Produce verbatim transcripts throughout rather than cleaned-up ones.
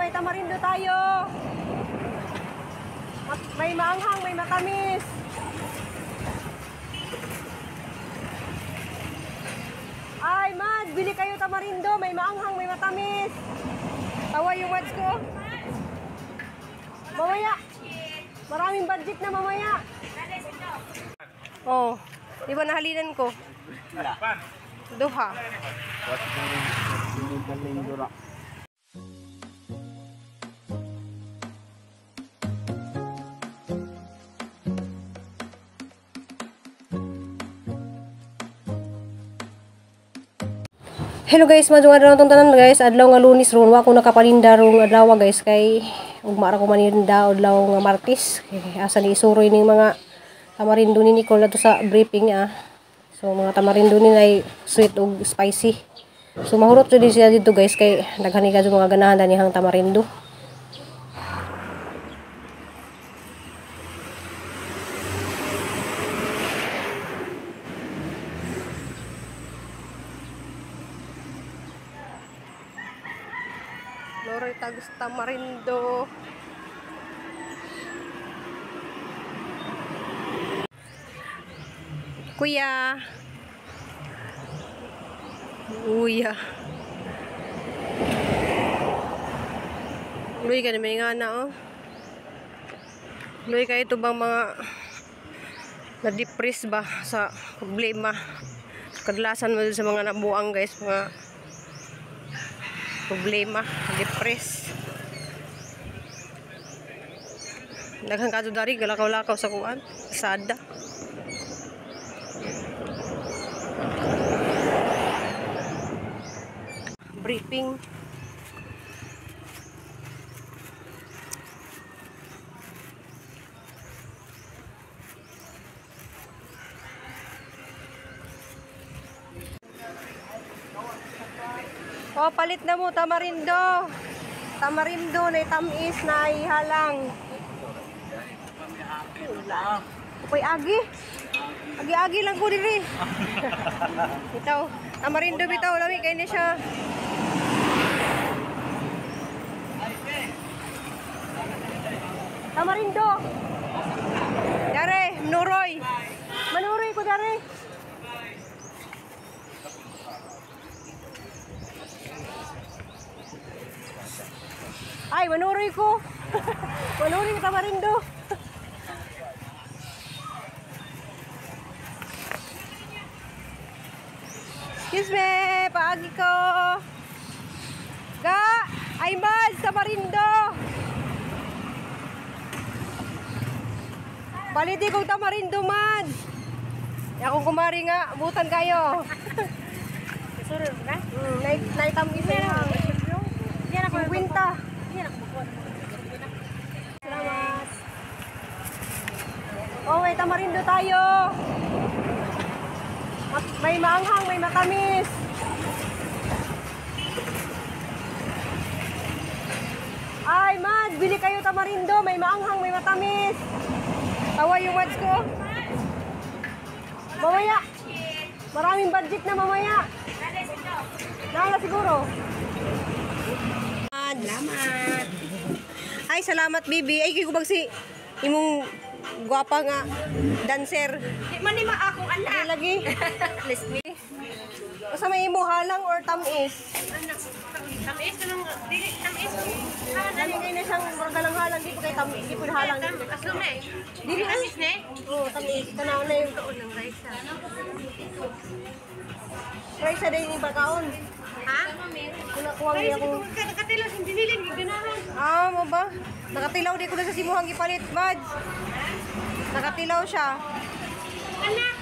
may tamarindo tayo. May maanghang, may matamis. Ay, Mad, bili kayo tamarindo. May maanghang, may matamis. Tawa yung Mads ko. Mamaya. Maraming budget na mamaya. Oh, di ba nahalinan ko? Duha. Hello guys, madung adlaw tong tanan guys, adlaw nga Lunes ron wa ko nakapalinda rong adlaw guys kay ugma ra ko maninda adlaw nga Martes. Kay asa ni isuroy ning mga tamarindo ni Nicole ato sa briefing ah. So mga tamarindo ni ay sweet ug spicy. So mahurot jud siya dito guys kay daghan ni kadto mga ganahan danihang tamarindo. Loroy tagus tamarindo. Kuya. Uya. Luy ka na may nga na oh. Luy ka ito bang mga na-depress ba sa problema. Kadalasan mo sa mga nabuang guys, mga problema, depress. Daghang kadto dari galakaw-lakaw sa kuan, sada. Briefing. Oh, palit na mo tamarindo. Tamarindo na tamis na ihalang. Uy, agi. Agi-agi lang ko diri. Bitaw, tamarindo bitaw lami kay ni siya. Tamarindo. Dare, menuroy. Menuroy ko dare. Ay, manuroy ko. Manuroy ko tamarindo. Excuse me, paagi ko. Ga, ay Mads, tamarindo. Baliti kong tamarindo, Mads. Akong kumari nga, butan kayo. Kasurod ka? Hmm, naitamis na lang. Yan ako kwenta. Salamat. Oh, may tamarindo tayo. May maanghang, may matamis. Ay, Mad, bili kayo tamarindo. May maanghang, may matamis. Tawa yung Mads ko. Mamaya. Maraming budget na mamaya. Nala siguro. Salamat. Ay, salamat, baby. Ay, kikubag si imong guwapa nga dancer. Di man ni akong anak. Lagi. List me. Basta may imo halang or tamis. Anak. Tamis ka nung dili tamis. Lagi kayo na siyang margalang halang. Di po kayo tamis. Di po na halang. Aslo me. Dili tamis ne? Oo, tamis. Tanaw na yung Tuon ng rice. rice na din yung bakaon. Ha? Kunakuha niya akong... Nakatilaw sa dinilin. Ganahan. Ah, mo ba? Nakatilaw di ko na sa simuhang ipalit, Mads. Nakatilaw siya. Anak.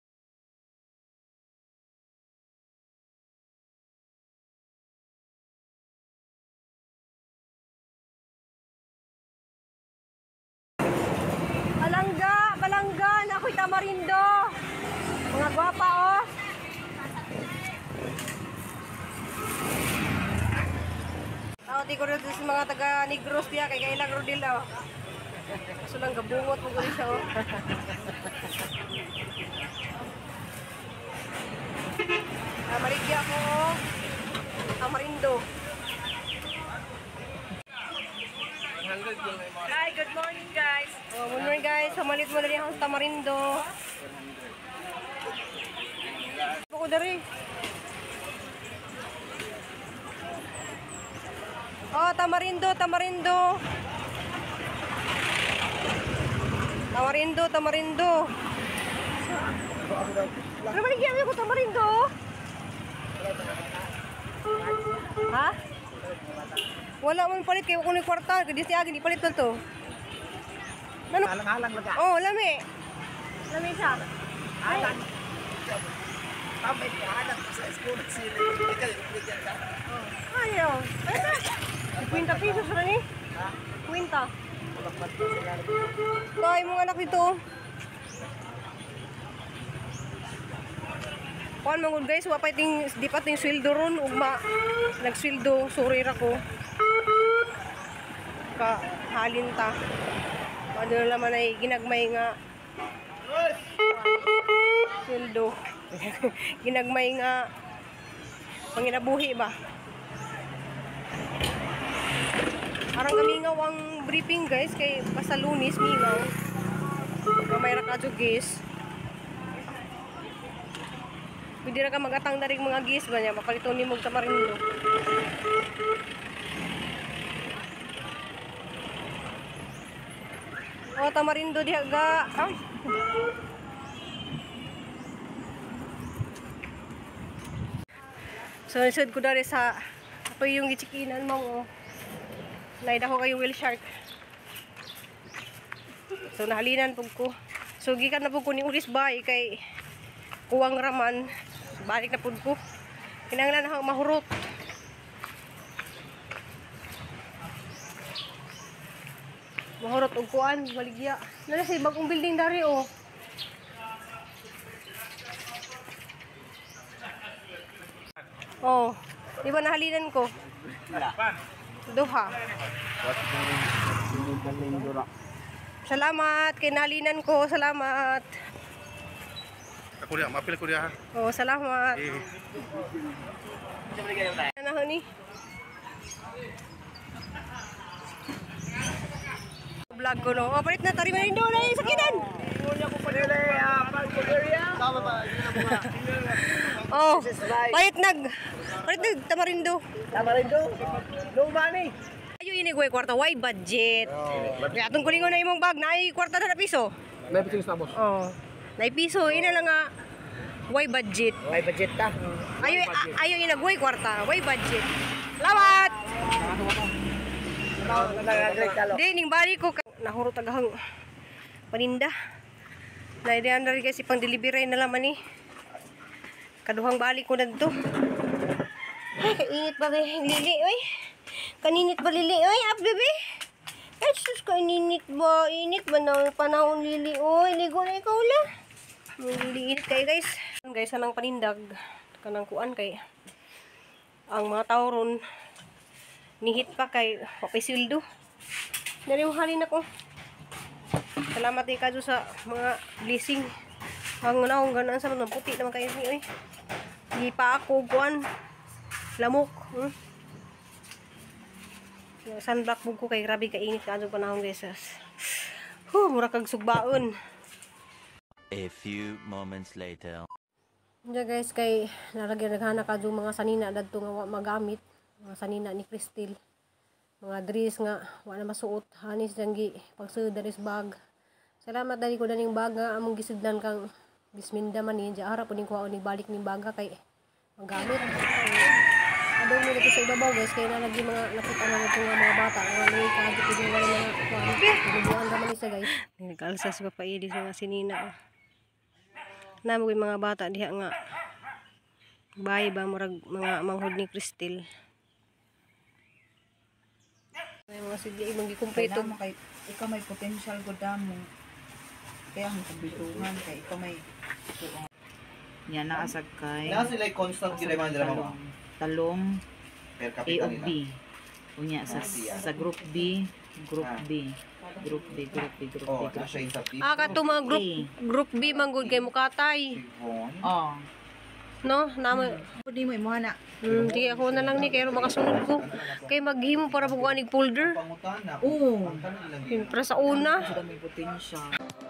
Balangga, balangga. Ako'y tamarindo. Mga gwapa, oh. Ako, di ko rin sa mga taga-Negros diya, kay kailang Rodil, oh. Kaso lang gabungot mo ko siya, oh. Ah, maligya ko, oh. Tamarindo. Hi, good morning guys. Oh, good morning guys. Samalit mo na rin ang tamarindo. Ako dari. Oh, tamarindo, tamarindo. Tamarindo, tamarindo. Ano ba nagyari ko tamarindo? Ha? Wala man palit kayo kung yung kwarta. Kasi siya, hindi palit na to. Ano? Halang-halang laga. Oh, lami. Lami siya. Halang. Tamay ka, halang sa school sila. Ikaw, bigyan ka. Ayaw. Ano? Kwinta pisos na ni? Ha? Kwinta. Malakmat ko sila. Kaya mga anak dito. Kuan mangod guys, wapay ting di pa ting sweldo ron ugma. Nagsweldo, sorry ra ko. Ka halin ta. Ano naman ay ginagmay nga sweldo. Ginagmay nga panginabuhi ba? Arang gamingaw ang briefing guys kay basta Lunes mingaw. Gamay ra kadto guys. Pwede ra ka magatang na rin mga gis ba niya, makalito ni mong tamarindo. O, tamarindo diha ga. Ay. So, nasud ko dari sa ito yung gichikinan mo. Oh. Naida ko kayo whale shark. So, nahalinan po ko. So, gikan na po ko ni Ulis Bay kay kuwang raman. Balik na po ko. Kinanglan na mahurot. Mahurot og kuan, baligya. Nala sa bagong building dari oh. Oh, di ba nahalinan ko? Duha. Salamat kay nahalinan ko, salamat. Ako dia, mapil ko dia ha. Oh, salamat. Eh. Ano ho ni? Vlog ko no. Oh, palit na tari marindo na yung sakinan. Oh, palit nag. Palit nag tamarindo. Tamarindo. Luma ni. Ayo ini gue kwarta why budget. Kaya atong kulingon na imong bag na ay kwarta na piso. May piso na boss. Oh. Na piso ina lang nga why budget. May budget ta. Ayo ayo ina gue kwarta why budget. Lawat. Di ning bali ko nahurot agahang paninda. Na diyan dari kasi pang delivery na laman ni. Kaduhang balik ko na dito. Ay, kainit ba rin lili oy. Kaninit ba lili oy, up bebe. Ay, sus ko ininit ba? Init ba na panahon lili oy. Ligo na ikaw la. Lili-init kayo guys. Guys, anang panindag kanang kuan kay ang mga tao ron nihit pa kay papisildo. Nariwhalin ako. Salamat din kayo sa mga blessing. Ang naong ganaan sa mga puti naman kayo ni oy. Di pa ako kuan lamok. Hmm? Sunblock bug ko kay grabe kainit kayo panahon guys. Huh, mura kag sugbaon. A few moments later. Diyan guys kay nalagyan naghana kadto mga sanina dadto nga wa magamit. Mga sanina ni Crystal. Mga dress nga wa na masuot hanis dangi pagsud daris bag. Salamat dali ko daning bag nga among gisidlan kang bisminda man ni ara po ning kuha ni balik ning baga kay magamit. Adong mo dito sa ibabaw guys kay nalagi mga nakita na nato nga mga bata nga ni kadto ko yung mga kuha. Bibuan ra man isa guys. Nagkalsas pa pa idi sa mga sinina. Namo mga bata diha nga bay ba murag mga manghod ni Crystal. May mga sige imong gikumpleto mo kay ikaw may potential gud mo. Kaya ang kabituhan kay ikaw may yan naasag kay Na sila constant gila man dira mo. talong Per A capita of nila. B. Unya sa sa group B, group B, group B, group B, group B, Oh, group na B. siya yung sa Ah, kato mga group group B manggod kay mukatay. Sibon. Oh, No, nama. Pwede mo imo na. Hmm, di ako na lang ni kaya makasunod ko. Kay maghimo para bukuan ig folder. Pangutana. Oo. Ang kanan lang. Yun, para sa una. Sudah may potential.